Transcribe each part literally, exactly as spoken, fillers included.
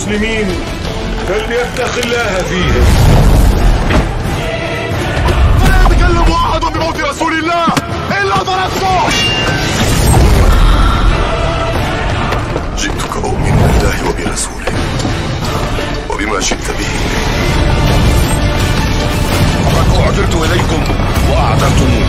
المسلمين فليتق الله فيهم. لا يتكلم أحد بموت رسول الله إلا ضربته. جئتك أؤمن بالله وبرسوله وبما شئت به. وقد أعذرت إليكم وأعذرتموني.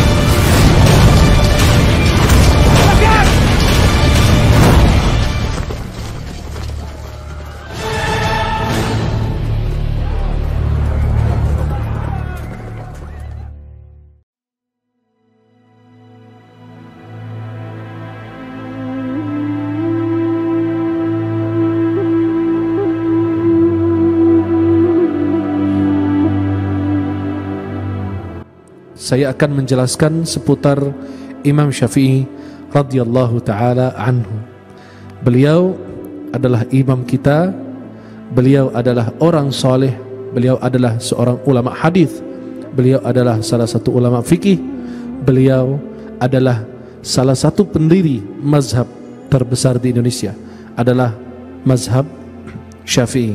Saya akan menjelaskan seputar Imam Syafi'i radhiyallahu taala anhu. Beliau adalah imam kita, beliau adalah orang soleh, beliau adalah seorang ulama hadis, beliau adalah salah satu ulama fikih, beliau adalah salah satu pendiri mazhab terbesar di Indonesia, adalah mazhab Syafi'i.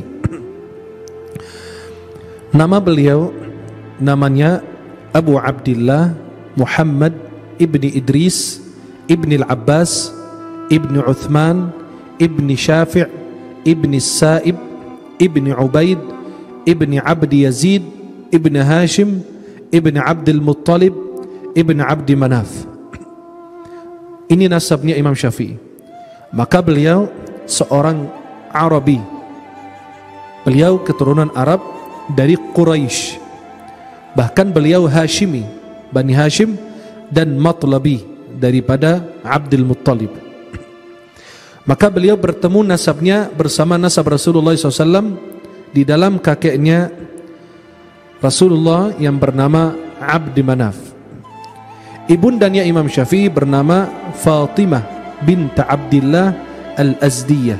Nama beliau namanya Abu Abdillah Muhammad ibni Idris ibni Al-Abbas ibni Uthman ibni Syafi' ibni Sa'ib ibni Ubaid ibni Abdi Yazid ibni Hashim ibni Abdul Muttalib ibni Abdi Manaf. Ini nasabnya Imam Syafi'i. Maka beliau seorang Arabi, beliau keturunan Arab dari Quraisy. Bahkan beliau Hashimi, Bani Hashim, dan Matlabi daripada Abdul Muttalib. Maka beliau bertemu nasabnya bersama nasab Rasulullah shallallahu alaihi wasallam di dalam kakeknya Rasulullah yang bernama Abdi Manaf. Ibundanya Imam Syafi'i bernama Fatimah bint Abdillah Al-Azdiyah.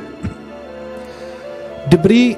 Diberi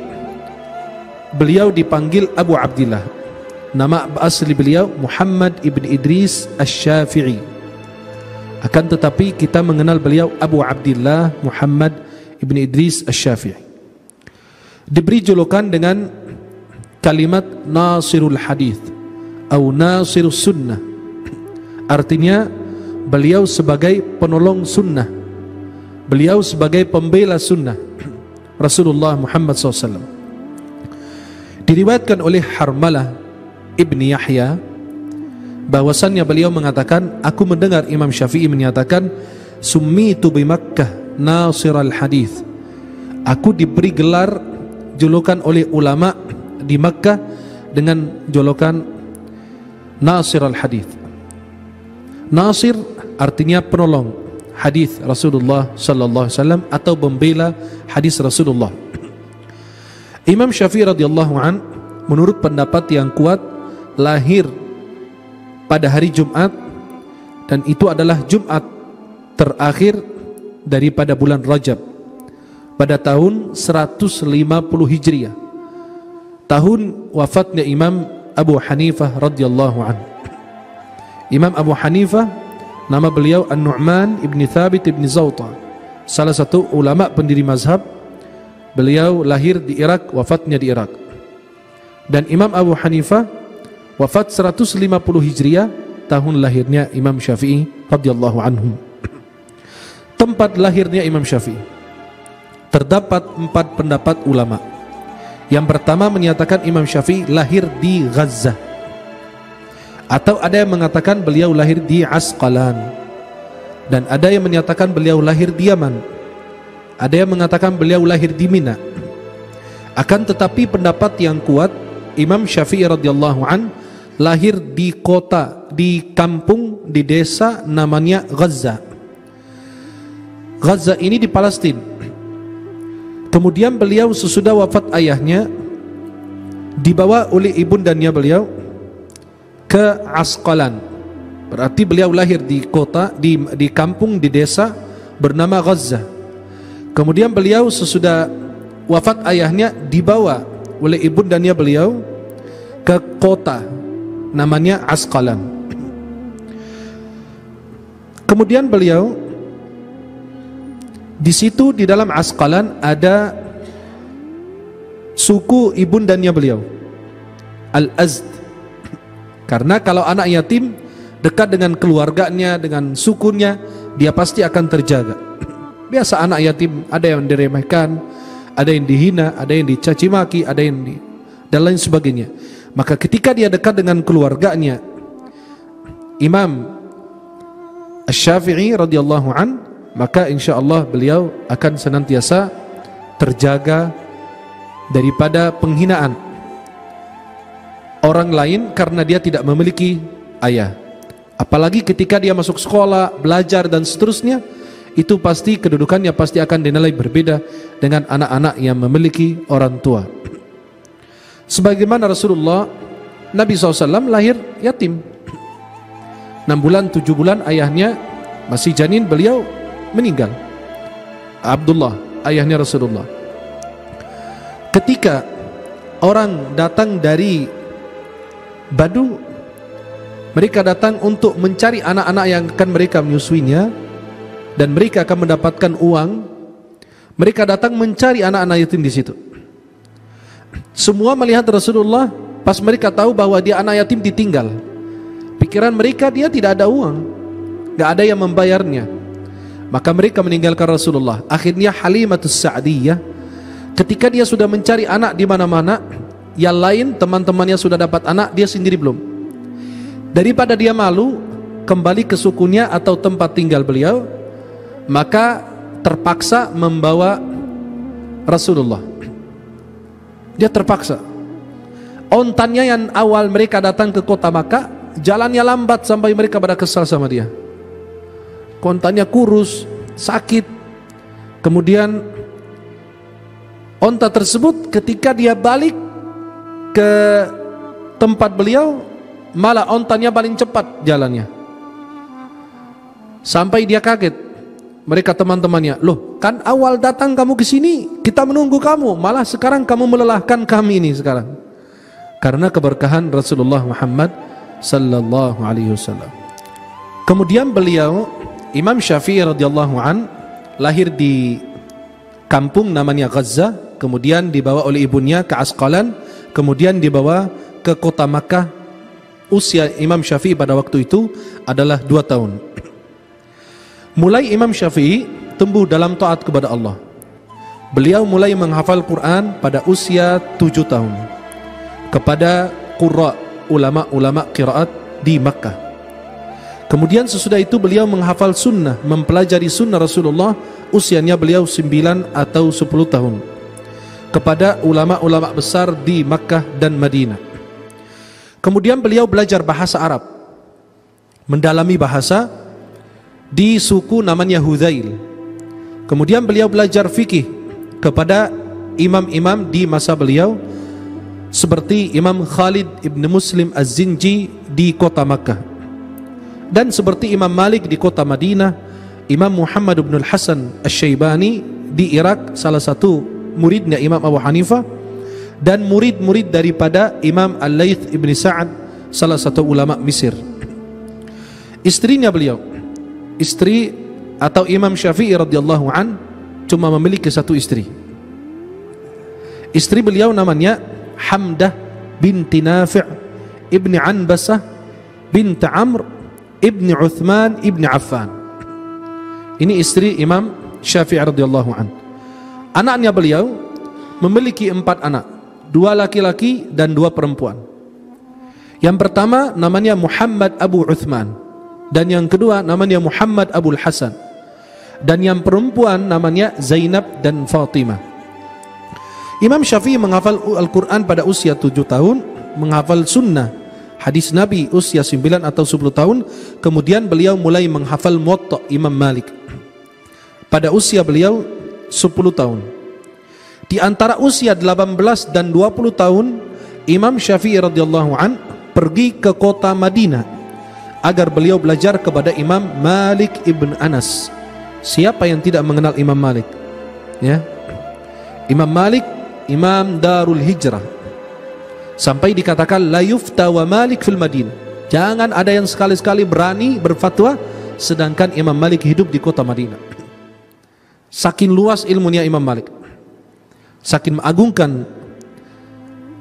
beliau dipanggil Abu Abdillah. Nama asli beliau Muhammad ibn Idris Asy-Syafi'i. Akan tetapi kita mengenal beliau Abu Abdillah Muhammad ibn Idris Asy-Syafi'i. Diberi julukan dengan kalimat Nasirul Hadith atau Nasirus Sunnah. Artinya beliau sebagai penolong sunnah, beliau sebagai pembela sunnah Rasulullah Muhammad shallallahu alaihi wasallam. Diriwayatkan oleh Harmalah Ibni Yahya bahwasannya beliau mengatakan, aku mendengar Imam Syafi'i menyatakan, summitu bi Makkah Nasiral Hadith. Aku diberi gelar julukan oleh ulama di Makkah dengan julukan Nasiral Hadith. Nasir artinya penolong hadis Rasulullah sallallahu alaihi wasallam atau pembela hadis Rasulullah. Imam Syafi'i radhiyallahu an menurut pendapat yang kuat lahir pada hari Jumat, dan itu adalah Jumat terakhir daripada bulan Rajab pada tahun seratus lima puluh Hijriah, tahun wafatnya Imam Abu Hanifah radhiyallahu anhu. Imam Abu Hanifah nama beliau An-Nu'man ibn Thabit ibn Zawta, salah satu ulama pendiri mazhab. Beliau lahir di Irak, wafatnya di Irak. Dan Imam Abu Hanifah wafat seratus lima puluh Hijriah, tahun lahirnya Imam Syafi'i radhiyallahu anhu. Tempat lahirnya Imam Syafi'i terdapat empat pendapat ulama. Yang pertama menyatakan Imam Syafi'i lahir di Gaza, atau ada yang mengatakan beliau lahir di Asqalan, dan ada yang menyatakan beliau lahir di Yaman, ada yang mengatakan beliau lahir di Mina. Akan tetapi pendapat yang kuat, Imam Syafi'i radhiyallahu an lahir di kota, di kampung, di desa namanya Gaza. Gaza ini di Palestina. Kemudian beliau sesudah wafat ayahnya dibawa oleh ibundanya beliau ke Asqalan. Berarti beliau lahir di kota, di, di kampung, di desa bernama Gaza. Kemudian beliau sesudah wafat ayahnya dibawa oleh ibundanya beliau ke kota namanya Asqalan. Kemudian beliau di situ, di dalam Asqalan ada suku ibundanya beliau, Al-Azd. Karena kalau anak yatim dekat dengan keluarganya, dengan sukunya, dia pasti akan terjaga. Biasa anak yatim ada yang diremehkan, ada yang dihina, ada yang dicaci maki, ada yang di, dan lain sebagainya. Maka ketika dia dekat dengan keluarganya, Imam Asy-Syafi'i radhiyallahu an, maka insyaallah beliau akan senantiasa terjaga daripada penghinaan orang lain karena dia tidak memiliki ayah. Apalagi ketika dia masuk sekolah, belajar dan seterusnya, itu pasti kedudukannya pasti akan dinilai berbeda dengan anak-anak yang memiliki orang tua. Sebagaimana Rasulullah, Nabi shallallahu alaihi wasallam lahir yatim, enam bulan, tujuh bulan ayahnya masih janin, beliau meninggal. Abdullah, ayahnya Rasulullah. Ketika orang datang dari Badu, mereka datang untuk mencari anak-anak yang akan mereka menyusuinya, dan mereka akan mendapatkan uang. Mereka datang mencari anak-anak yatim di situ. Semua melihat Rasulullah, pas mereka tahu bahwa dia anak yatim ditinggal. Pikiran mereka dia tidak ada uang, gak ada yang membayarnya. Maka mereka meninggalkan Rasulullah. Akhirnya Halimatus Sa'diyah, ketika dia sudah mencari anak di mana-mana, yang lain teman-temannya sudah dapat anak, dia sendiri belum. Daripada dia malu kembali ke sukunya atau tempat tinggal beliau, maka terpaksa membawa Rasulullah. Dia terpaksa. Ontanya yang awal mereka datang ke kota Makkah, jalannya lambat sampai mereka pada kesal sama dia. Ontanya kurus, sakit. Kemudian onta tersebut ketika dia balik ke tempat beliau, malah ontanya paling cepat jalannya. Sampai dia kaget. Mereka teman-temannya, loh kan awal datang kamu ke sini, kita menunggu kamu, malah sekarang kamu melelahkan kami ini sekarang. Karena keberkahan Rasulullah Muhammad sallallahu alaihi wasallam. Kemudian beliau, Imam Syafi'i radhiyallahu an, lahir di kampung namanya Gaza, kemudian dibawa oleh ibunya ke Asqalan, kemudian dibawa ke kota Makkah. Usia Imam Syafi'i pada waktu itu adalah dua tahun. Mulai Imam Syafi'i tumbuh dalam taat kepada Allah. Beliau mulai menghafal Quran pada usia tujuh tahun kepada qurra, ulama-ulama qiraat di Makkah. Kemudian sesudah itu beliau menghafal sunnah, mempelajari sunnah Rasulullah, usianya beliau sembilan atau sepuluh tahun, kepada ulama-ulama besar di Makkah dan Madinah. Kemudian beliau belajar bahasa Arab, mendalami bahasa di suku namanya Hudzail. Kemudian beliau belajar fikih kepada imam-imam di masa beliau, seperti Imam Khalid ibn Muslim Az-Zinji di kota Makkah, dan seperti Imam Malik di kota Madinah, Imam Muhammad ibn al-Hasan Asy-Syaibani di Irak, salah satu muridnya Imam Abu Hanifah, dan murid-murid daripada Imam Al-Laits ibn Sa'ad, salah satu ulama Mesir. Istrinya beliau, istri atau Imam Syafi'i radhiyallahu an, cuma memiliki satu istri. Istri beliau namanya Hamdah binti Nafi' ibni Anbasah binti Amr ibni Uthman ibni Affan. Ini istri Imam Syafi'i radhiyallahu an. Anaknya beliau memiliki empat anak, dua laki-laki dan dua perempuan. Yang pertama namanya Muhammad Abu Uthman, dan yang kedua namanya Muhammad Abul Hasan, dan yang perempuan namanya Zainab dan Fatimah. Imam Syafi'i menghafal Al-Quran pada usia tujuh tahun, menghafal sunnah hadis Nabi usia sembilan atau sepuluh tahun. Kemudian beliau mulai menghafal Muwatta Imam Malik pada usia beliau sepuluh tahun. Di antara usia delapan belas dan dua puluh tahun, Imam Syafi'i radhiyallahu an pergi ke kota Madinah agar beliau belajar kepada Imam Malik ibn Anas. Siapa yang tidak mengenal Imam Malik? Ya, Imam Malik Imam Darul Hijrah, sampai dikatakan la yufta wa Malik fil Madinah. Jangan ada yang sekali-sekali berani berfatwa sedangkan Imam Malik hidup di kota Madinah. Saking luas ilmunya Imam Malik, saking mengagungkan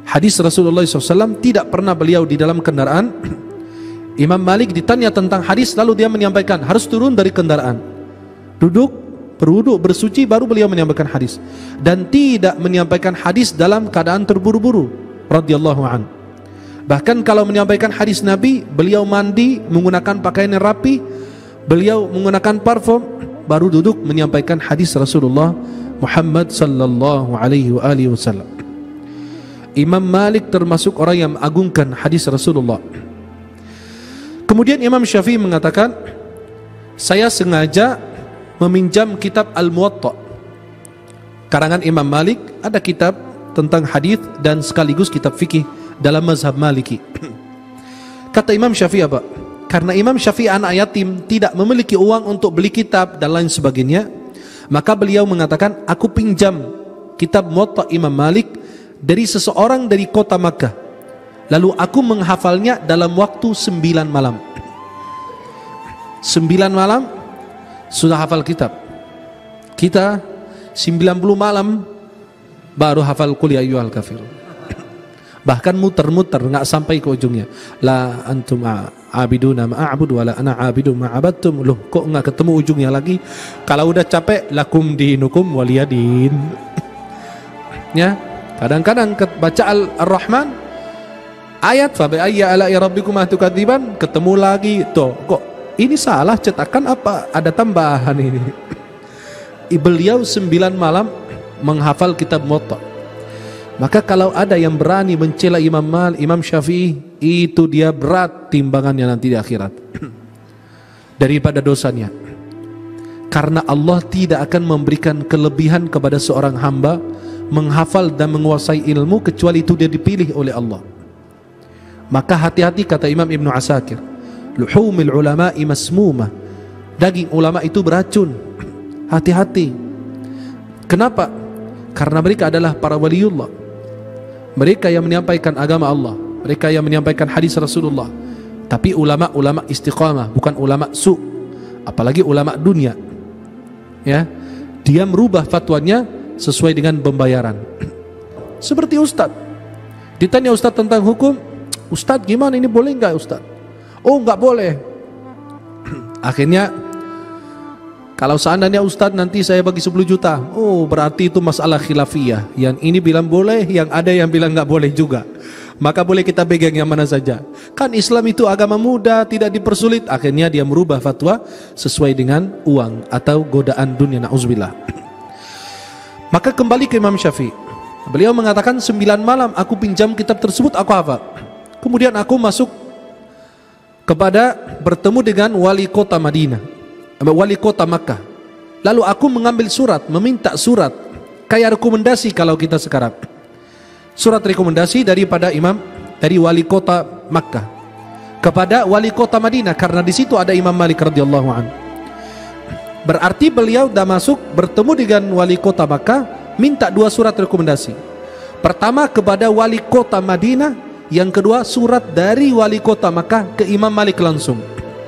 hadis Rasulullah shallallahu alaihi wasallam, tidak pernah beliau di dalam kendaraan. Imam Malik ditanya tentang hadis, lalu dia menyampaikan harus turun dari kendaraan, duduk, berwudu, bersuci, baru beliau menyampaikan hadis, dan tidak menyampaikan hadis dalam keadaan terburu-buru radhiyallahu an. Bahkan kalau menyampaikan hadis Nabi, beliau mandi menggunakan pakaian yang rapi, beliau menggunakan parfum, baru duduk menyampaikan hadis Rasulullah Muhammad sallallahu alaihi wa alihi wasallam. Imam Malik termasuk orang yang mengagungkan hadis Rasulullah. Kemudian Imam Syafi'i mengatakan, saya sengaja meminjam kitab Al-Muwatta karangan Imam Malik. Ada kitab tentang hadis dan sekaligus kitab fikih dalam mazhab Maliki. Kata Imam Syafi'i apa? Karena Imam Syafi'i anak yatim, tidak memiliki uang untuk beli kitab dan lain sebagainya, maka beliau mengatakan, aku pinjam kitab Muwatta Imam Malik dari seseorang dari kota Makkah, lalu aku menghafalnya dalam waktu sembilan malam. Sembilan malam sudah hafal kitab. Kita sembilan puluh malam baru hafal Qul ya ayyuhal kafirun. Bahkan muter-muter, nggak sampai ke ujungnya. La antum abiduna ma'abud wala ana abidu ma'abadtum. Loh, kok nggak ketemu ujungnya lagi? Kalau udah capek, lakum dinukum waliyadin. Ya, kadang-kadang baca Al-Rahman, ayat fa bi ayyi ala'i rabbikuma tukadziban, ketemu lagi. Tuh, kok ini salah cetakan apa? Ada tambahan ini. Beliau sembilan malam menghafal kitab Muwatta. Maka kalau ada yang berani mencela Imam Mal, Imam Syafi'i, itu dia berat timbangannya nanti di akhirat daripada dosanya. Karena Allah tidak akan memberikan kelebihan kepada seorang hamba menghafal dan menguasai ilmu kecuali itu dia dipilih oleh Allah. Maka hati-hati, kata Imam Ibnu Asakir, luhumil ulama'i masmumah, daging ulama itu beracun. Hati-hati. Kenapa? Karena mereka adalah para waliullah, mereka yang menyampaikan agama Allah, mereka yang menyampaikan hadis Rasulullah. Tapi ulama-ulama istiqamah, bukan ulama su, apalagi ulama dunia. Ya, dia merubah fatwanya sesuai dengan pembayaran. Seperti ustaz, ditanya ustaz tentang hukum, ustaz gimana ini, boleh nggak ustaz? Oh nggak boleh. Akhirnya, kalau seandainya ustaz nanti saya bagi sepuluh juta, oh berarti itu masalah khilafiyah. Yang ini bilang boleh, yang ada yang bilang nggak boleh juga. Maka boleh kita pegang yang mana saja. Kan Islam itu agama mudah, tidak dipersulit. Akhirnya dia merubah fatwa sesuai dengan uang atau godaan dunia, na'udzubillah. Maka kembali ke Imam Syafi'i. Beliau mengatakan, sembilan malam aku pinjam kitab tersebut, aku hafal. Kemudian aku masuk kepada bertemu dengan wali kota Madinah, wali kota Makkah. Lalu aku mengambil surat, meminta surat, kayak rekomendasi kalau kita sekarang. Surat rekomendasi daripada imam, dari wali kota Makkah kepada wali kota Madinah, karena di situ ada Imam Malik radhiyallahu anhu. Berarti beliau dah masuk bertemu dengan wali kota Makkah, minta dua surat rekomendasi. Pertama kepada wali kota Madinah, yang kedua surat dari wali kota Makkah ke Imam Malik langsung.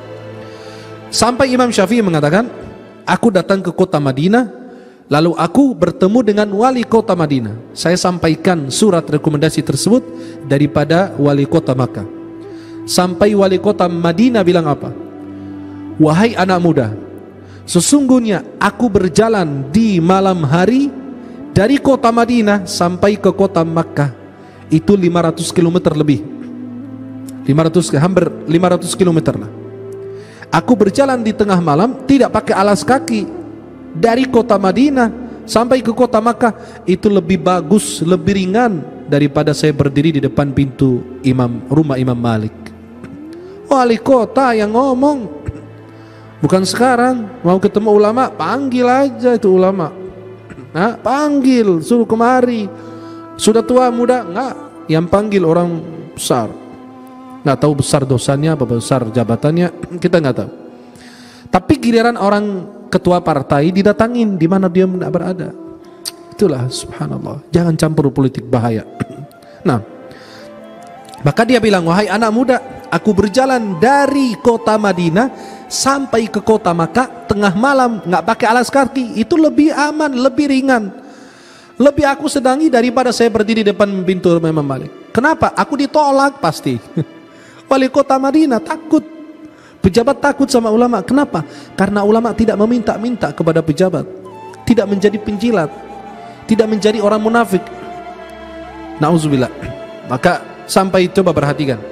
Sampai Imam Syafi'i mengatakan, aku datang ke kota Madinah, lalu aku bertemu dengan wali kota Madinah. Saya sampaikan surat rekomendasi tersebut daripada wali kota Makkah. Sampai wali kota Madinah bilang apa? Wahai anak muda, sesungguhnya aku berjalan di malam hari dari kota Madinah sampai ke kota Makkah, itu lima ratus kilometer lebih, lima ratus, hampir lima ratus kilometer lah. Aku berjalan di tengah malam, tidak pakai alas kaki, dari kota Madinah sampai ke kota Makkah. Itu lebih bagus, lebih ringan daripada saya berdiri di depan pintu imam rumah Imam Malik. Wali kota yang ngomong, bukan sekarang mau ketemu ulama, panggil aja itu ulama. Nah, panggil, suruh kemari. Sudah tua muda, enggak, yang panggil orang besar. Nggak tahu besar dosanya apa besar jabatannya, kita nggak tahu. Tapi giliran orang ketua partai didatangin di mana dia tidak berada. Itulah subhanallah, jangan campur politik, bahaya. Nah, maka dia bilang, wahai anak muda, aku berjalan dari kota Madinah sampai ke kota Makkah tengah malam, nggak pakai alas kaki, itu lebih aman, lebih ringan. Lebih aku senangi daripada saya berdiri di depan pintu rumah Imam Malik. Kenapa? Aku ditolak pasti. Wali kota Madinah takut. Pejabat takut sama ulama. Kenapa? Karena ulama tidak meminta-minta kepada pejabat, tidak menjadi penjilat, tidak menjadi orang munafik. Nauzubillah. Maka sampai coba perhatikan.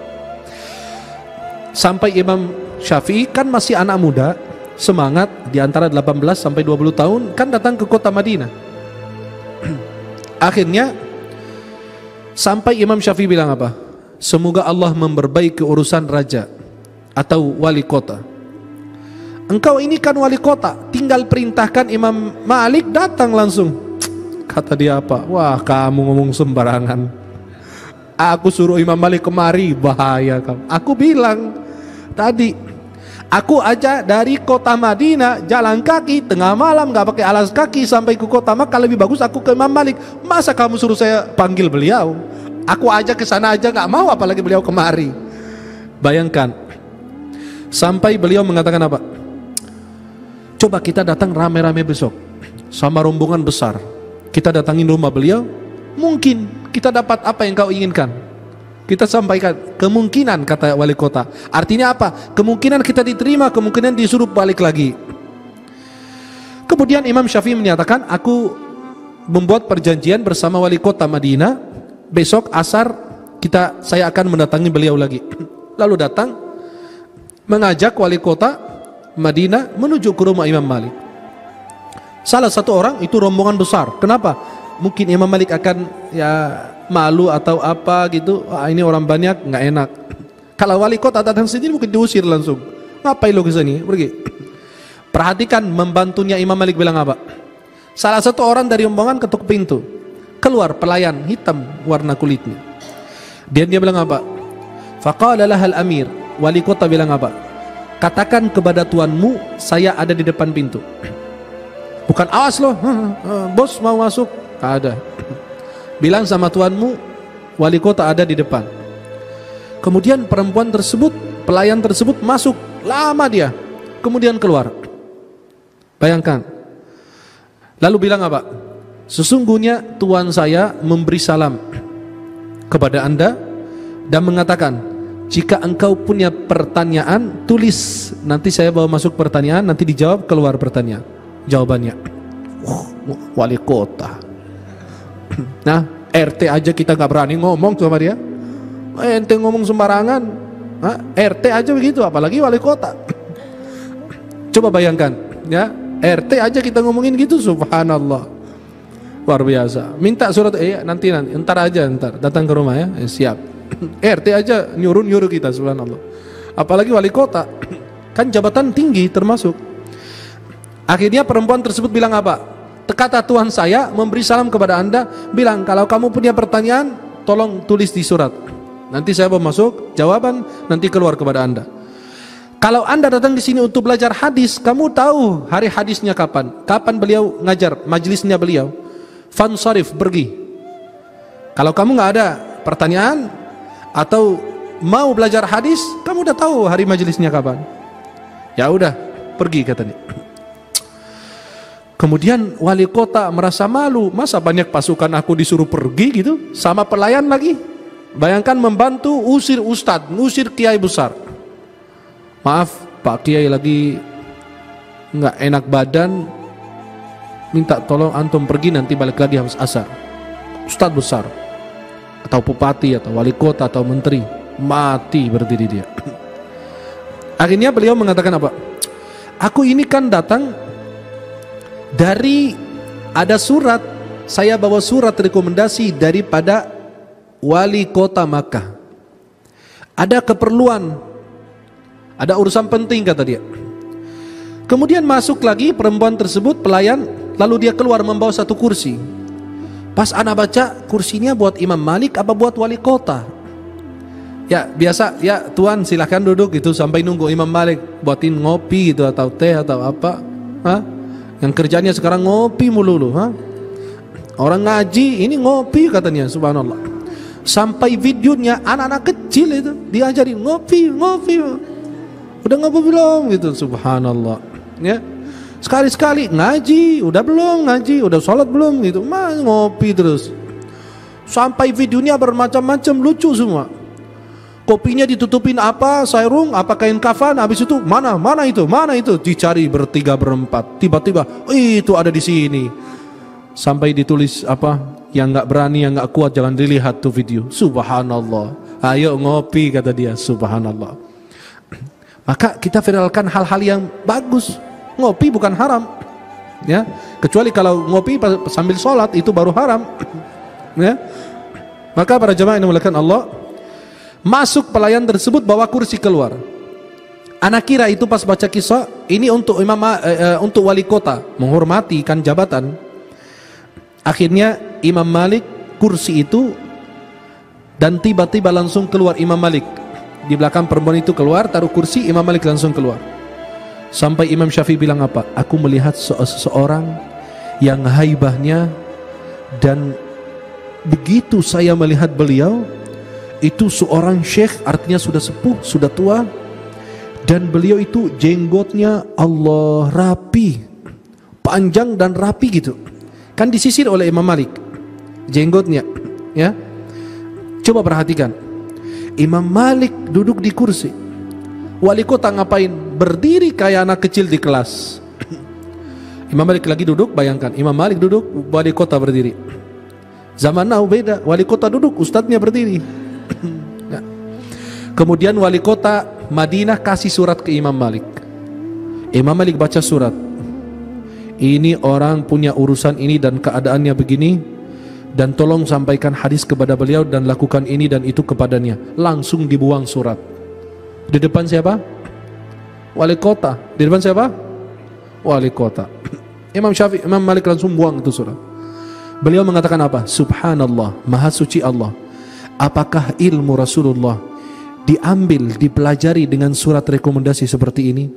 Sampai Imam Syafi'i kan masih anak muda, semangat, di antara delapan belas sampai dua puluh tahun, kan datang ke kota Madinah. Akhirnya sampai Imam Syafi'i bilang apa? Semoga Allah memperbaiki urusan raja atau wali kota. Engkau ini kan wali kota, tinggal perintahkan Imam Malik datang langsung. Kata dia apa? Wah, kamu ngomong sembarangan. Aku suruh Imam Malik kemari, bahaya kamu. Aku bilang tadi, aku aja dari kota Madinah jalan kaki tengah malam, gak pakai alas kaki sampai ke kota Makkah, lebih bagus aku ke Imam Malik. Masa kamu suruh saya panggil beliau? Aku aja ke sana aja gak mau, apalagi beliau kemari. Bayangkan, sampai beliau mengatakan apa? Coba kita datang rame-rame besok sama rombongan besar. Kita datangin rumah beliau, mungkin kita dapat apa yang kau inginkan. Kita sampaikan kemungkinan, kata wali kota. Artinya apa? Kemungkinan kita diterima, kemungkinan disuruh balik lagi. Kemudian Imam Syafi'i menyatakan, aku membuat perjanjian bersama wali kota Madinah, besok asar kita saya akan mendatangi beliau lagi. Lalu datang, mengajak wali kota Madinah menuju ke rumah Imam Malik. Salah satu orang itu rombongan besar. Kenapa? Mungkin Imam Malik akan ya malu atau apa gitu. Wah, ini orang banyak, nggak enak. Kalau wali kota datang sendiri mungkin diusir langsung. Ngapain lo ke sini? Pergi. Perhatikan membantunya Imam Malik bilang apa? Salah satu orang dari rombongan ketuk pintu. Keluar pelayan hitam warna kulitnya. Dia dia bilang apa? Faqala lahal amir. Wali kota bilang apa? Katakan kepada tuanmu saya ada di depan pintu. Bukan awas loh, bos mau masuk. Ada. Bilang sama tuanmu, wali kota ada di depan. Kemudian perempuan tersebut, pelayan tersebut masuk, lama dia, kemudian keluar. Bayangkan. Lalu bilang apa? Sesungguhnya tuan saya memberi salam kepada anda dan mengatakan, jika engkau punya pertanyaan, tulis. Nanti saya bawa masuk pertanyaan, nanti dijawab, keluar pertanyaan jawabannya. uh, Wali kota. Nah, R T aja kita gak berani ngomong sama dia. Ente ngomong sembarangan. Nah, R T aja begitu, apalagi wali kota. Coba bayangkan, ya, R T aja kita ngomongin gitu, subhanallah. Luar biasa. Minta surat, eh nanti nanti, entar aja, entar datang ke rumah ya, eh, siap. R T aja nyuruh-nyuruh kita, subhanallah. Apalagi wali kota, kan jabatan tinggi termasuk. Akhirnya perempuan tersebut bilang apa? Kata tuan saya memberi salam kepada anda, bilang kalau kamu punya pertanyaan tolong tulis di surat. Nanti saya bawa masuk jawaban, nanti keluar kepada anda. Kalau anda datang di sini untuk belajar hadis, kamu tahu hari hadisnya kapan? Kapan beliau ngajar, majelisnya beliau. Fansarif, pergi. Kalau kamu nggak ada pertanyaan atau mau belajar hadis, kamu udah tahu hari majelisnya kapan. Ya udah, pergi katanya. Kemudian wali kota merasa malu, masa banyak pasukan aku disuruh pergi gitu, sama pelayan lagi. Bayangkan membantu usir ustadz, usir kiai besar. Maaf Pak Kiai lagi nggak enak badan, minta tolong antum pergi, nanti balik lagi habis asar. Ustadz besar atau bupati atau wali kota atau menteri mati berdiri dia. Akhirnya beliau mengatakan apa? Aku ini kan datang dari ada surat, saya bawa surat rekomendasi daripada wali kota Makkah. Ada keperluan, ada urusan penting kata dia. Kemudian masuk lagi perempuan tersebut, pelayan, lalu dia keluar membawa satu kursi. Pas anak baca, kursinya buat Imam Malik apa buat wali kota? Ya biasa, ya tuan silahkan duduk gitu sampai nunggu Imam Malik buatin ngopi gitu atau teh atau apa. Hah? Yang kerjanya sekarang ngopi mulu, ha? Orang ngaji ini ngopi katanya, subhanallah. Sampai videonya anak-anak kecil itu diajarin ngopi, ngopi. Udah ngopi belum gitu, subhanallah. Ya. Sekali-sekali ngaji, udah belum ngaji, udah sholat belum gitu, mah ngopi terus. Sampai videonya bermacam-macam lucu semua. Kopinya ditutupin apa, sarung, apa kain kafan, habis itu mana, mana itu, mana itu, dicari bertiga berempat. Tiba-tiba, itu ada di sini. Sampai ditulis apa, yang nggak berani, yang nggak kuat jangan dilihat tuh video. Subhanallah. Ayo ngopi kata dia, subhanallah. Maka kita viralkan hal-hal yang bagus. Ngopi bukan haram, ya. Kecuali kalau ngopi sambil sholat itu baru haram, ya. Maka para jemaah yang dimuliakan Allah, masuk pelayan tersebut bawa kursi keluar. Anak kira itu pas baca kisah ini untuk imam, eh, untuk wali kota menghormati kan jabatan. Akhirnya Imam Malik kursi itu dan tiba-tiba langsung keluar Imam Malik. Di belakang perempuan itu keluar, taruh kursi, Imam Malik langsung keluar. Sampai Imam Syafi'i bilang apa? Aku melihat seseorang yang haibahnya, dan begitu saya melihat beliau, itu seorang syekh, artinya sudah sepuh, sudah tua, dan beliau itu jenggotnya Allah rapi, panjang dan rapi gitu. Kan disisir oleh Imam Malik jenggotnya, ya. Coba perhatikan, Imam Malik duduk di kursi, wali kota ngapain? Berdiri kayak anak kecil di kelas. Imam Malik lagi duduk, bayangkan Imam Malik duduk, wali kota berdiri. Zaman now beda, wali kota duduk, ustadznya berdiri. Nah. Kemudian wali kota Madinah kasih surat ke Imam Malik. Imam Malik baca surat, ini orang punya urusan ini dan keadaannya begini, dan tolong sampaikan hadis kepada beliau dan lakukan ini dan itu kepadanya. Langsung dibuang surat. Di depan siapa? Wali kota. Di depan siapa? Wali kota. Imam Syafi'i, Imam Malik langsung buang itu surat. Beliau mengatakan apa? Subhanallah, maha suci Allah. Apakah ilmu Rasulullah diambil, dipelajari dengan surat rekomendasi seperti ini?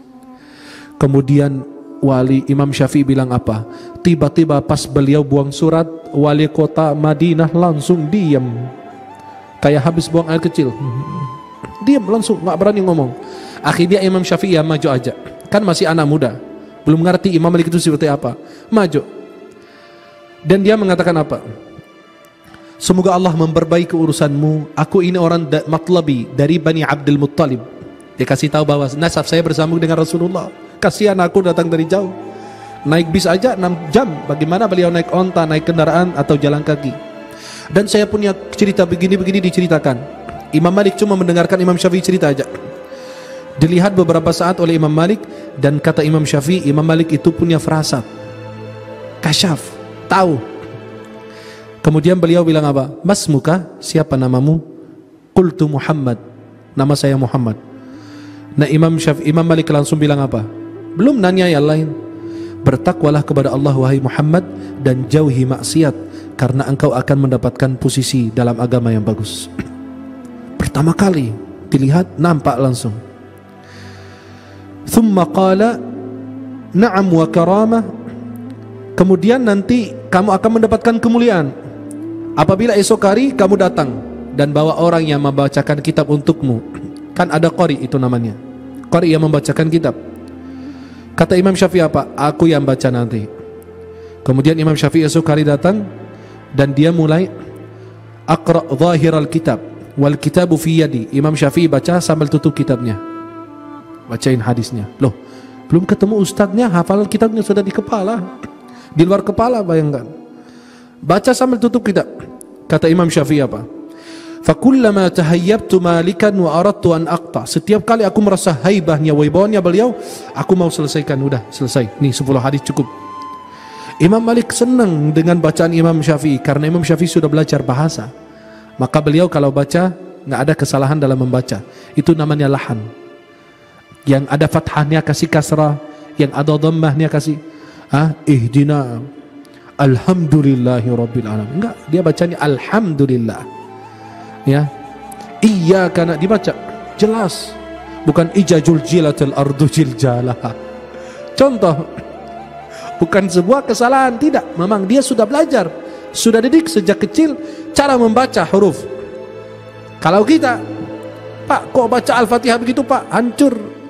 Kemudian wali Imam Syafi'i bilang apa? Tiba-tiba pas beliau buang surat, wali kota Madinah langsung diam, kayak habis buang air kecil. Diam langsung, nggak berani ngomong. Akhirnya Imam Syafi'i ya maju aja, kan masih anak muda, belum ngerti Imam Malik itu seperti apa, maju. Dan dia mengatakan apa? Semoga Allah memperbaiki urusanmu. Aku ini orang da matlabi dari Bani Abdul Muttalib. Dia kasih tahu bahwa nasab saya bersambung dengan Rasulullah. Kasihan aku datang dari jauh, naik bis aja enam jam. Bagaimana beliau naik onta, naik kendaraan atau jalan kaki? Dan saya punya cerita begini-begini diceritakan. Imam Malik cuma mendengarkan Imam Syafi'i cerita aja. Dilihat beberapa saat oleh Imam Malik, dan kata Imam Syafi'i, Imam Malik itu punya firasat, kasyaf, tahu. Kemudian beliau bilang apa? Mas muka, siapa namamu? Qultu Muhammad, nama saya Muhammad. Nah Imam Syafi'i, Imam Malik langsung bilang apa? Belum nanya yang lain. Bertakwalah kepada Allah wahai Muhammad, dan jauhi maksiat, karena engkau akan mendapatkan posisi dalam agama yang bagus. Pertama kali dilihat, nampak langsung. Thumma qala na'am wa karamah. Kemudian nanti kamu akan mendapatkan kemuliaan apabila esok hari kamu datang dan bawa orang yang membacakan kitab untukmu. Kan ada qari itu namanya, qari yang membacakan kitab. Kata Imam Syafi'i apa? Aku yang baca nanti. Kemudian Imam Syafi'i esok hari datang dan dia mulai aqra zahiral kitab wal kitabu fi yadi. Imam Syafi'i baca sambil tutup kitabnya, bacain hadisnya. Loh, belum ketemu ustadznya, hafalan kitabnya sudah di kepala, di luar kepala, bayangkan. Baca sambil tutup kitab. Kata Imam Syafi'i apa? Fakullama tahayyabtu malikan wa aradtu an aqta. Setiap kali aku merasa haibahnya, wibawanya beliau, aku mau selesaikan. Udah selesai, nih sepuluh hadis cukup. Imam Malik senang dengan bacaan Imam Syafi'i karena Imam Syafi'i sudah belajar bahasa. Maka beliau kalau baca nggak ada kesalahan dalam membaca. Itu namanya lahan. Yang ada fathahnya kasih kasrah, yang ada dhammahnya kasih ah ihdina alhamdulillahi rabbil alamin. Enggak, dia bacanya alhamdulillah. Ya. Iyyaka na dibaca jelas. Bukan ijajul jilatul ardu jiljalaha. Contoh, bukan sebuah kesalahan, tidak. Memang dia sudah belajar, sudah didik sejak kecil cara membaca huruf. Kalau kita, Pak, kok baca Al-Fatihah begitu, Pak? Hancur.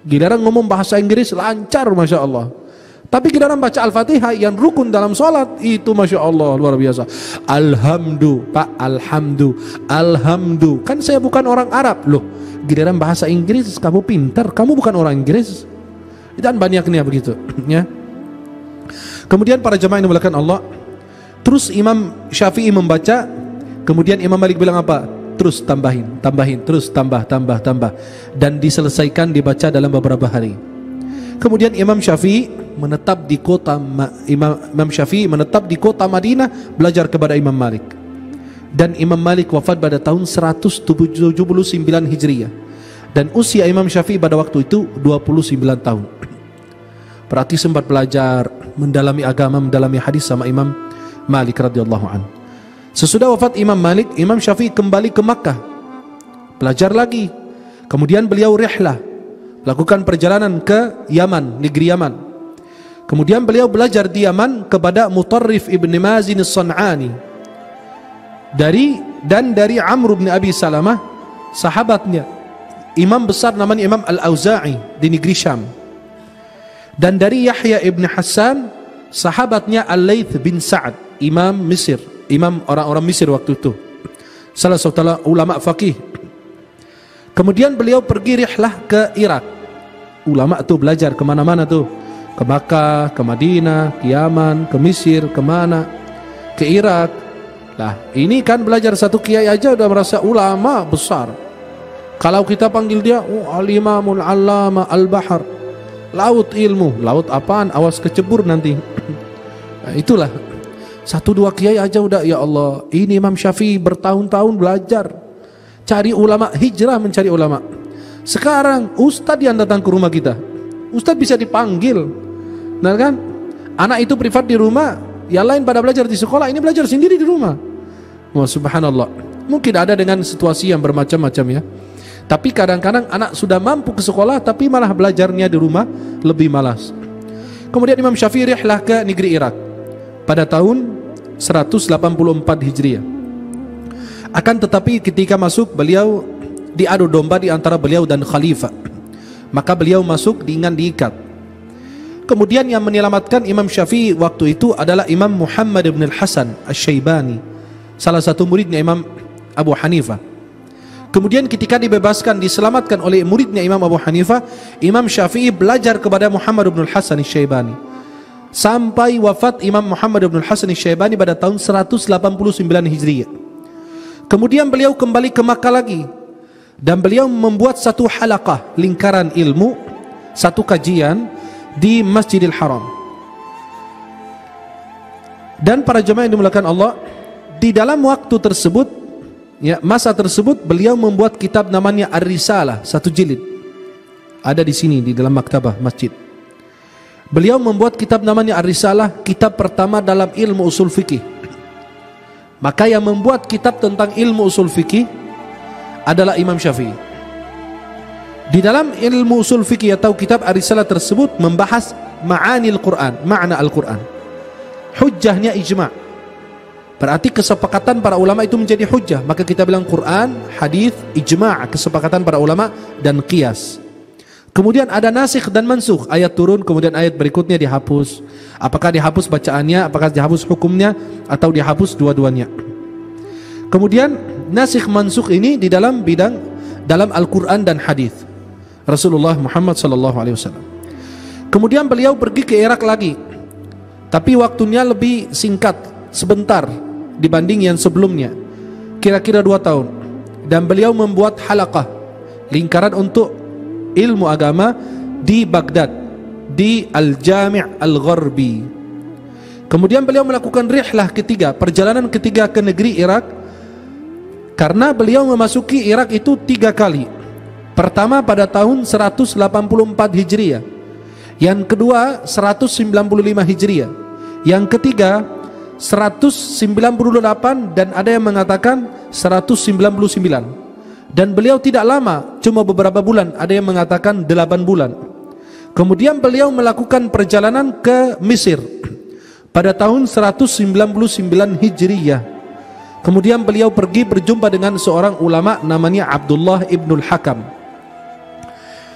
Giliran ngomong bahasa Inggris lancar, Masya Allah. Tapi giliran baca Al-Fatihah yang rukun dalam sholat itu Masya Allah luar biasa. Alhamdu, Pak, Alhamdu, Alhamdu. Kan saya bukan orang Arab loh. Giliran bahasa Inggris kamu pintar, kamu bukan orang Inggris. Dan banyaknya begitu ya. Kemudian para jemaah yang dimuliakan Allah, terus Imam Syafi'i membaca, kemudian Imam Malik bilang apa? Terus tambahin, tambahin, terus tambah, tambah, tambah, dan diselesaikan dibaca dalam beberapa hari. Kemudian Imam Syafi'i menetap di kota Imam, Imam Syafi'i menetap di kota Madinah belajar kepada Imam Malik. Dan Imam Malik wafat pada tahun seratus tujuh puluh sembilan Hijriah. Dan usia Imam Syafi'i pada waktu itu dua puluh sembilan tahun. Berarti sempat belajar, mendalami agama, mendalami hadis sama Imam Malik radhiyallahu anhu. Sesudah wafat Imam Malik, Imam Syafi'i kembali ke Makkah, belajar lagi. Kemudian beliau rihlah, lakukan perjalanan ke Yaman, negeri Yaman. Kemudian beliau belajar di Yaman kepada Mutarrif ibn Mazin as-San'ani dari dan dari Amr bin Abi Salamah, sahabatnya imam besar namanya Imam Al-Auza'i di negeri Syam, dan dari Yahya ibn Hassan, sahabatnya Al-Laits bin Sa'ad, imam Mesir, imam orang-orang Mesir waktu itu, salah satu ulama faqih. Kemudian beliau pergi rihlah ke Irak. Ulama tuh belajar kemana-mana tuh, ke Makkah, ke Madinah, ke Yaman, ke Mesir, kemana, ke Irak. Lah ini kan belajar satu kiai aja udah merasa ulama besar. Kalau kita panggil dia, oh, al-imamul allama al-bahar, laut ilmu. Laut apaan? Awas kecebur nanti. Nah, itulah satu dua kiai aja udah, ya Allah. Ini Imam Syafi'i bertahun-tahun belajar, cari ulama, hijrah mencari ulama. Sekarang ustadz yang datang ke rumah kita, ustadz bisa dipanggil. Nah kan, anak itu privat di rumah, yang lain pada belajar di sekolah, ini belajar sendiri di rumah. Wah, subhanallah. Mungkin ada dengan situasi yang bermacam-macam ya. Tapi kadang-kadang anak sudah mampu ke sekolah, tapi malah belajarnya di rumah lebih malas. Kemudian Imam Syafi'i rihlah ke negeri Irak pada tahun seratus delapan puluh empat Hijriah. Akan tetapi ketika masuk, beliau diadu domba di antara beliau dan khalifah. Maka beliau masuk dengan diikat. Kemudian yang menyelamatkan Imam Syafi'i waktu itu adalah Imam Muhammad bin Al-Hasan Asy-Syaibani, salah satu muridnya Imam Abu Hanifah. Kemudian ketika dibebaskan, diselamatkan oleh muridnya Imam Abu Hanifah, Imam Syafi'i belajar kepada Muhammad bin Al-Hasan Asy-Syaibani sampai wafat Imam Muhammad bin Al-Hasan Asy-Syaibani pada tahun seratus delapan puluh sembilan Hijriah. Kemudian beliau kembali ke Makkah lagi, dan beliau membuat satu halaqah, lingkaran ilmu, satu kajian di Masjidil Haram. Dan para jemaah yang dimuliakan Allah, di dalam waktu tersebut, ya, masa tersebut beliau membuat kitab namanya Ar-Risalah, satu jilid. Ada di sini di dalam maktabah masjid. Beliau membuat kitab namanya Ar-Risalah, kitab pertama dalam ilmu usul fikih. Maka yang membuat kitab tentang ilmu usul fikih adalah Imam Syafi'i. Di dalam ilmu usul fikih atau kitab Ar-Risalah tersebut membahas ma'anil Quran, makna Al-Quran. Hujjahnya ijma'. Berarti kesepakatan para ulama itu menjadi hujjah. Maka kita bilang Quran, hadis, ijma', kesepakatan para ulama, dan qiyas. Kemudian ada nasikh dan mansukh, ayat turun kemudian ayat berikutnya dihapus. Apakah dihapus bacaannya, apakah dihapus hukumnya, atau dihapus dua-duanya. Kemudian nasikh mansukh ini di dalam bidang dalam Al-Quran dan hadis Rasulullah Muhammad sallallahu alaihi wasallam. Kemudian beliau pergi ke Irak lagi, tapi waktunya lebih singkat, sebentar dibanding yang sebelumnya, kira-kira dua tahun. Dan beliau membuat halaqah, lingkaran untuk ilmu agama di Baghdad, di Al-Jami' Al-Gharbi. Kemudian beliau melakukan rihlah ketiga, perjalanan ketiga ke negeri Irak, karena beliau memasuki Irak itu tiga kali. Pertama pada tahun seratus delapan puluh empat Hijriah, yang kedua seratus sembilan puluh lima Hijriah, yang ketiga seratus sembilan puluh delapan, dan ada yang mengatakan seratus sembilan puluh sembilan. Dan beliau tidak lama, cuma beberapa bulan, ada yang mengatakan delapan bulan. Kemudian beliau melakukan perjalanan ke Mesir pada tahun seratus sembilan puluh sembilan Hijriyah. Kemudian beliau pergi berjumpa dengan seorang ulama namanya Abdullah ibnul Hakam,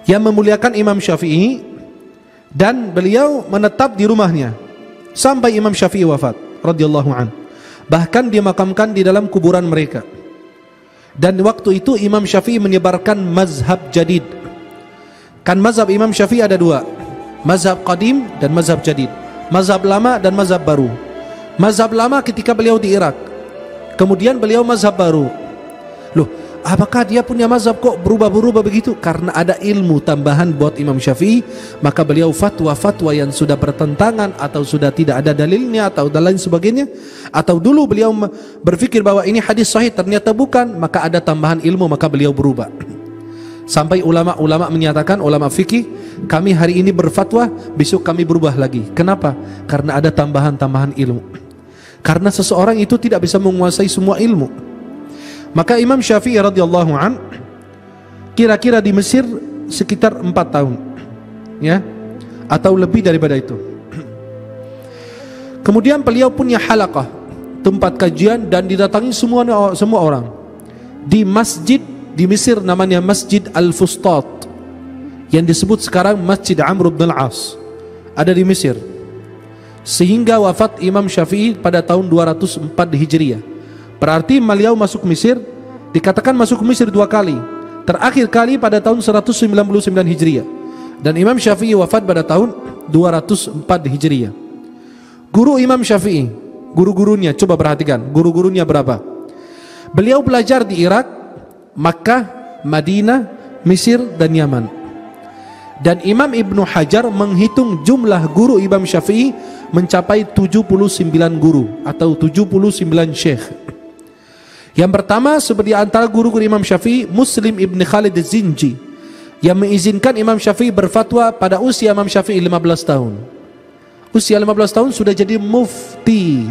yang memuliakan Imam Syafi'i, dan beliau menetap di rumahnya sampai Imam Syafi'i wafat radhiyallahu an. Bahkan dimakamkan di dalam kuburan mereka. Dan waktu itu Imam Syafi'i menyebarkan mazhab jadid. Kan mazhab Imam Syafi'i ada dua, mazhab qadim dan mazhab jadid, mazhab lama dan mazhab baru. Mazhab lama ketika beliau di Irak, kemudian beliau mazhab baru. Loh, apakah dia punya mazhab kok berubah-berubah begitu? Karena ada ilmu tambahan buat Imam Syafi'i, maka beliau fatwa-fatwa yang sudah bertentangan atau sudah tidak ada dalilnya atau dan lain sebagainya, atau dulu beliau berpikir bahwa ini hadis sahih ternyata bukan, maka ada tambahan ilmu, maka beliau berubah. Sampai ulama-ulama menyatakan, ulama fikih, kami hari ini berfatwa, besok kami berubah lagi. Kenapa? Karena ada tambahan-tambahan ilmu. Karena seseorang itu tidak bisa menguasai semua ilmu. Maka Imam Syafi'i radhiyallahu an kira-kira di Mesir sekitar empat tahun, ya, atau lebih daripada itu. Kemudian beliau punya halaqah, tempat kajian, dan didatangi semua semua orang di masjid di Mesir namanya Masjid Al-Fustat, yang disebut sekarang Masjid Amr bin Al-As, ada di Mesir. Sehingga wafat Imam Syafi'i pada tahun dua ratus empat Hijriah. Berarti beliau masuk Mesir, dikatakan masuk Mesir dua kali. Terakhir kali pada tahun seratus sembilan puluh sembilan Hijriah. Dan Imam Syafi'i wafat pada tahun dua ratus empat Hijriah. Guru Imam Syafi'i, guru-gurunya, coba perhatikan, guru-gurunya berapa? Beliau belajar di Irak, Makkah, Madinah, Mesir, dan Yaman. Dan Imam Ibnu Hajar menghitung jumlah guru Imam Syafi'i mencapai tujuh puluh sembilan guru atau tujuh puluh sembilan syekh. Yang pertama seperti antara guru-guru Imam Syafi'i, Muslim Ibn Khalid Az-Zinji, yang mengizinkan Imam Syafi'i berfatwa pada usia Imam Syafi'i lima belas tahun. Usia lima belas tahun sudah jadi mufti.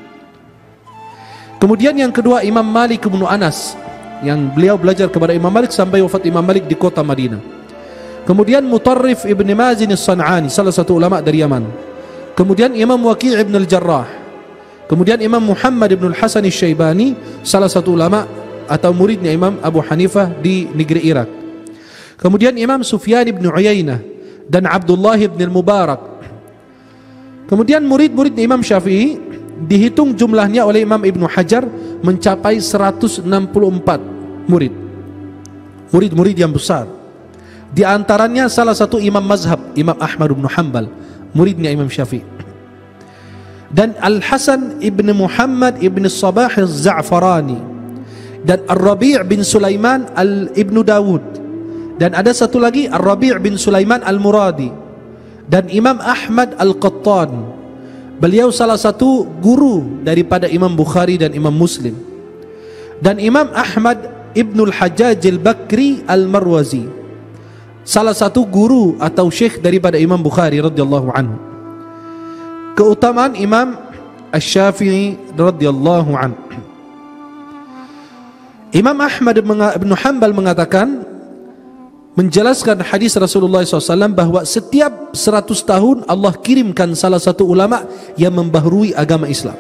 Kemudian yang kedua Imam Malik bin Anas, yang beliau belajar kepada Imam Malik sampai wafat Imam Malik di kota Madinah. Kemudian Mutarrif Ibn Mazin As-San'ani, salah satu ulama dari Yaman. Kemudian Imam Waqi' Ibn Al-Jarrah. Kemudian Imam Muhammad Ibn Al-Hasan Al-Syaibani, salah satu ulama atau muridnya Imam Abu Hanifah di negeri Irak. Kemudian Imam Sufyan Ibn Uyainah dan Abdullah Ibn Al-Mubarak. Kemudian murid-murid Imam Syafi'i dihitung jumlahnya oleh Imam Ibn Hajar mencapai seratus enam puluh empat murid. Murid-murid yang besar. Di antaranya salah satu imam mazhab, Imam Ahmad bin Hanbal, muridnya Imam Syafi'i. Dan Al-Hasan ibn Muhammad ibn Sabah Az-Za'farani, dan Ar-Rabi' bin Sulaiman al-Ibn Dawud, dan ada satu lagi Ar-Rabi' bin Sulaiman al-Muradi, dan Imam Ahmad al-Qattan. Beliau salah satu guru daripada Imam Bukhari dan Imam Muslim. Dan Imam Ahmad ibn al-Hajjaj al-Bakri al-Marwazi, salah satu guru atau syekh daripada Imam Bukhari radhiyallahu anhu. Keutamaan Imam Asy-Syafi'i radhiyallahu anhu. Imam Ahmad bin Hanbal mengatakan, menjelaskan hadis Rasulullah shallallahu alaihi wasallam bahwa setiap seratus tahun Allah kirimkan salah satu ulama yang membaharui agama Islam.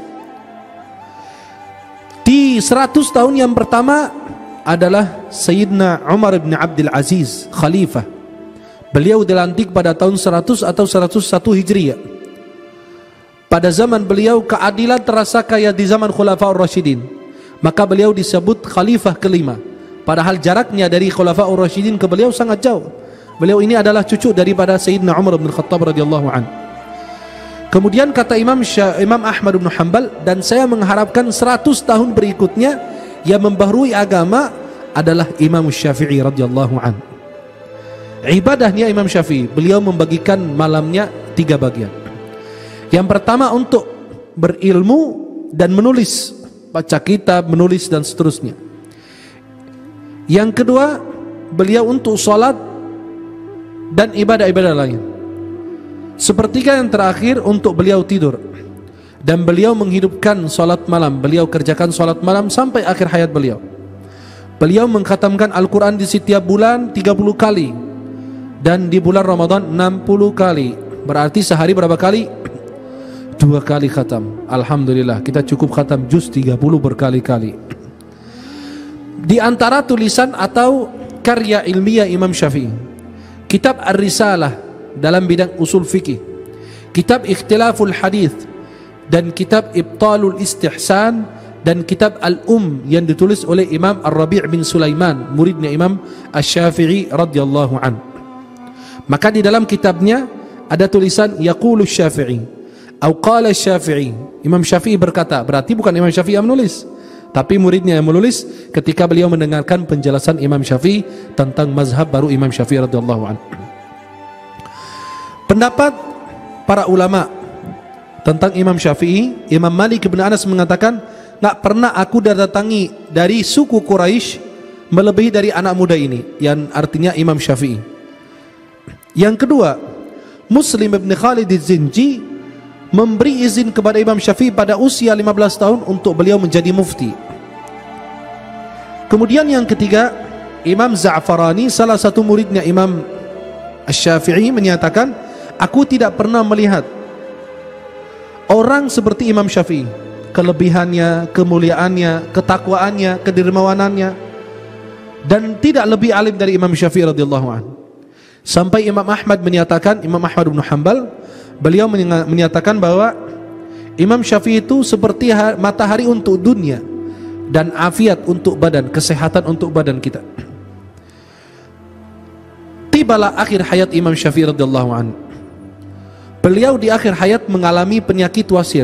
Di seratus tahun yang pertama adalah Sayyidina Umar bin Abdul Aziz, khalifah. Beliau dilantik pada tahun seratus atau seratus satu Hijriah. Pada zaman beliau keadilan terasa kayak di zaman Khulafaur Rasyidin. Maka beliau disebut khalifah kelima. Padahal jaraknya dari Khulafaur Rasyidin ke beliau sangat jauh. Beliau ini adalah cucu daripada Sayyidina Umar bin Khattab radhiyallahu anhu. Kemudian kata Imam Syah, Imam Ahmad bin Hanbal, dan saya mengharapkan seratus tahun berikutnya yang membaharui agama adalah Imam Syafi'i radhiyallahu anhu. Ibadahnya Imam Syafi'i, beliau membagikan malamnya tiga bagian. Yang pertama untuk berilmu dan menulis, baca kitab, menulis dan seterusnya. Yang kedua, beliau untuk sholat dan ibadah-ibadah lain. Sepertiga yang terakhir untuk beliau tidur. Dan beliau menghidupkan sholat malam. Beliau kerjakan sholat malam sampai akhir hayat beliau. Beliau mengkhatamkan Al-Quran di setiap bulan tiga puluh kali. Dan di bulan Ramadan enam puluh kali. Berarti sehari berapa kali? Dua kali khatam. Alhamdulillah, kita cukup khatam juz tiga puluh berkali-kali. Di antara tulisan atau karya ilmiah Imam Syafi'i, kitab Ar-Risalah dalam bidang usul fikih, kitab Ikhtilaful Hadith, dan kitab Ibtalul Istihsan, dan kitab Al-Um yang ditulis oleh Imam Ar-Rabi' bin Sulaiman, muridnya Imam Asy-Syafi'i radhiyallahu an. Maka di dalam kitabnya ada tulisan yaqulu Syafi'i atau qala Syafi'i. Imam Syafi'i berkata, berarti bukan Imam Syafi'i yang menulis, tapi muridnya yang menulis ketika beliau mendengarkan penjelasan Imam Syafi'i tentang mazhab baru Imam Syafi'i radhiyallahu an. Pendapat para ulama tentang Imam Syafi'i, Imam Malik bin Anas mengatakan, tak pernah aku datangi dari suku Quraisy melebihi dari anak muda ini, yang artinya Imam Syafi'i. Yang kedua, Muslim bin Khalid Az-Zinji memberi izin kepada Imam Syafi'i pada usia lima belas tahun untuk beliau menjadi mufti. Kemudian yang ketiga, Imam Za'farani, salah satu muridnya Imam Asy-Syafi'i, menyatakan, aku tidak pernah melihat orang seperti Imam Syafi'i, kelebihannya, kemuliaannya, ketakwaannya, kedermawanannya, dan tidak lebih alim dari Imam Syafi'i radhiyallahu anhu. Sampai Imam Ahmad menyatakan, Imam Ahmad bin Hanbal, beliau menyatakan bahwa Imam Syafi'i itu seperti matahari untuk dunia dan afiat untuk badan, kesehatan untuk badan kita. Tibalah akhir hayat Imam Syafi'i radhiyallahu anhu. Beliau di akhir hayat mengalami penyakit wasir,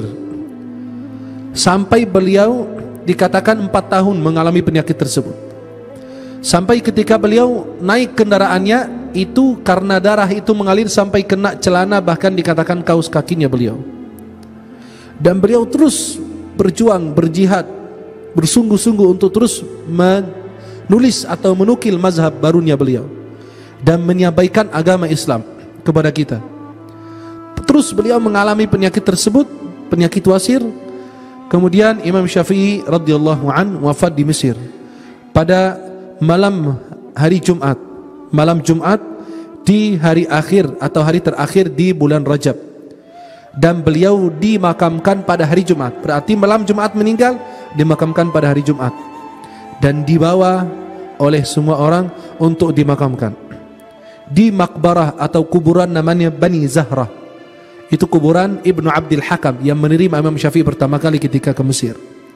sampai beliau dikatakan empat tahun mengalami penyakit tersebut. Sampai ketika beliau naik kendaraannya, itu karena darah itu mengalir sampai kena celana, bahkan dikatakan kaus kakinya beliau. Dan beliau terus berjuang, berjihad, bersungguh-sungguh untuk terus menulis atau menukil mazhab barunya beliau dan menyampaikan agama Islam kepada kita. Terus beliau mengalami penyakit tersebut, penyakit wasir. Kemudian Imam Syafi'i radhiyallahu an wafat di Mesir pada malam hari Jumat, malam Jumat di hari akhir atau hari terakhir di bulan Rajab, dan beliau dimakamkan pada hari Jumat. Berarti malam Jumat meninggal, dimakamkan pada hari Jumat, dan dibawa oleh semua orang untuk dimakamkan di makbarah atau kuburan namanya Bani Zahrah. Itu kuburan Ibnu Abdul Hakam yang menerima Imam Syafi'i pertama kali ketika ke Mesir.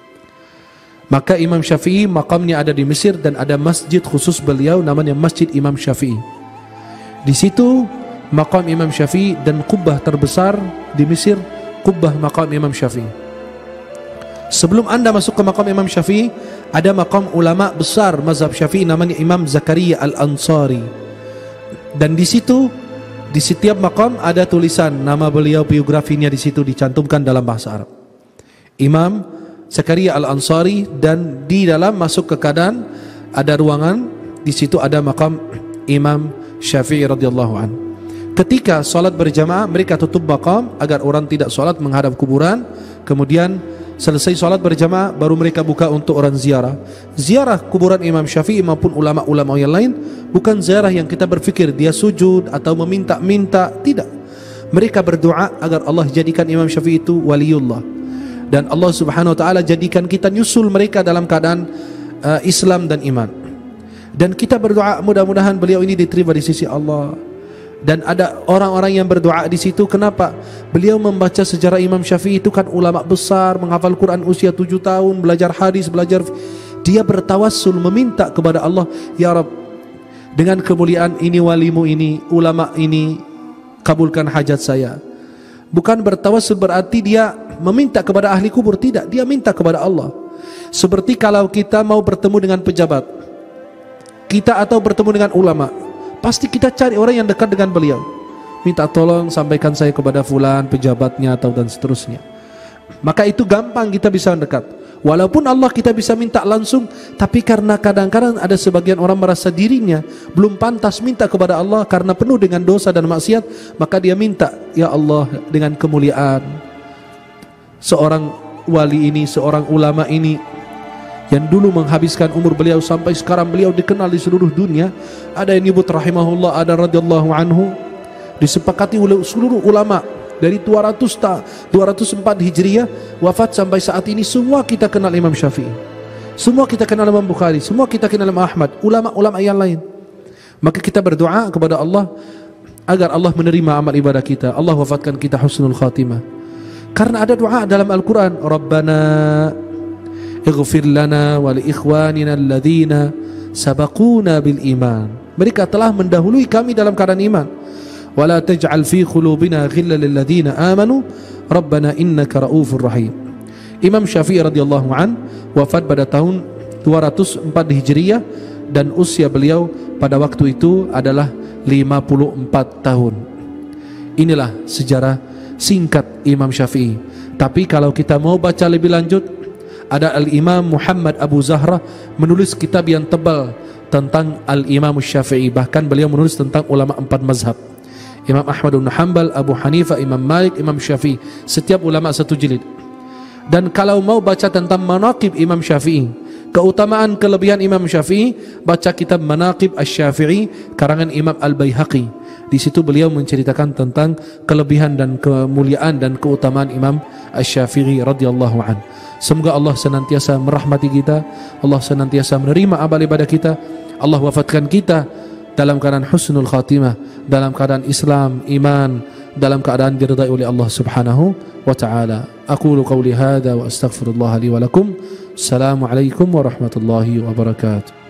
Maka Imam Syafi'i makamnya ada di Mesir, dan ada masjid khusus beliau namanya Masjid Imam Syafi'i. Di situ makam Imam Syafi'i, dan kubbah terbesar di Mesir, kubbah makam Imam Syafi'i. Sebelum anda masuk ke makam Imam Syafi'i, ada makam ulama besar mazhab Syafi'i namanya Imam Zakaria Al-Ansari. Dan di situ, di setiap makam ada tulisan nama beliau, biografinya di situ dicantumkan dalam bahasa Arab, Imam Zakaria Al-Ansari. Dan di dalam masuk ke keadaan ada ruangan, di situ ada makam Imam Syafi'i radhiyallahu an. Ketika salat berjamaah, mereka tutup makam agar orang tidak salat menghadap kuburan. Kemudian selesai salat berjamaah, baru mereka buka untuk orang ziarah. Ziarah kuburan Imam Syafi'i maupun ulama-ulama yang lain bukan ziarah yang kita berfikir dia sujud atau meminta-minta, tidak. Mereka berdoa agar Allah jadikan Imam Syafi'i itu waliullah, dan Allah Subhanahu wa taala jadikan kita nyusul mereka dalam keadaan uh, Islam dan iman. Dan kita berdoa mudah-mudahan beliau ini diterima di sisi Allah. Dan ada orang-orang yang berdoa di situ. Kenapa? Beliau membaca sejarah Imam Syafi'i itu kan ulama besar, menghafal Quran usia tujuh tahun, belajar hadis, belajar. Dia bertawassul meminta kepada Allah, ya Rabb, dengan kemuliaan ini, walimu ini, ulama ini, kabulkan hajat saya. Bukan bertawassul berarti dia meminta kepada ahli kubur, tidak. Dia minta kepada Allah. Seperti kalau kita mau bertemu dengan pejabat kita atau bertemu dengan ulama, pasti kita cari orang yang dekat dengan beliau, minta tolong sampaikan saya kepada fulan pejabatnya atau dan seterusnya. Maka itu gampang kita bisa mendekat. Walaupun Allah kita bisa minta langsung, tapi karena kadang-kadang ada sebagian orang merasa dirinya belum pantas minta kepada Allah karena penuh dengan dosa dan maksiat, maka dia minta, ya Allah, dengan kemuliaan seorang wali ini, seorang ulama ini yang dulu menghabiskan umur beliau sampai sekarang beliau dikenal di seluruh dunia. Ada yang nyebut rahimahullah, ada radhiyallahu anhu. Disepakati oleh seluruh ulama dari dua ratus empat Hijriah wafat sampai saat ini, semua kita kenal Imam Syafi'i, semua kita kenal Imam Bukhari, semua kita kenal Imam Ahmad, ulama-ulama yang lain. Maka kita berdoa kepada Allah agar Allah menerima amal ibadah kita. Allah wafatkan kita husnul khatimah. Karena ada doa dalam Al-Quran, Rabbana ighfir lana wa li ikhwanina alladhina sabaquna bil iman. Mereka telah mendahului kami dalam keadaan iman. Wa la taj'al fi qulubina ghillan lil ladzina amanu Rabbana innaka raufur rahim. Imam Syafi'i radhiyallahu an wafat pada tahun dua ratus empat Hijriah dan usia beliau pada waktu itu adalah lima puluh empat tahun. Inilah sejarah singkat Imam Syafi'i. Tapi kalau kita mau baca lebih lanjut, ada Al-Imam Muhammad Abu Zahra menulis kitab yang tebal tentang Al-Imam Syafi'i. Bahkan beliau menulis tentang ulama empat mazhab, Imam Ahmad bin Hanbal, Abu Hanifah, Imam Malik, Imam Syafi'i. Setiap ulama satu jilid. Dan kalau mau baca tentang manaqib Imam Syafi'i, keutamaan kelebihan Imam Syafi'i, baca kitab Manaqib Asy-Syafi'i karangan Imam Al-Baihaqi. Di situ beliau menceritakan tentang kelebihan dan kemuliaan dan keutamaan Imam Asy-Syafi'i radhiyallahu an. Semoga Allah senantiasa merahmati kita, Allah senantiasa menerima amal ibadah kita, Allah wafatkan kita dalam keadaan husnul khatimah, dalam keadaan Islam, iman, dalam keadaan diridai oleh Allah Subhanahu wa taala. Aqulu qawli hadza wa astaghfirullah li wa lakum. Assalamualaikum warahmatullahi wabarakatuh.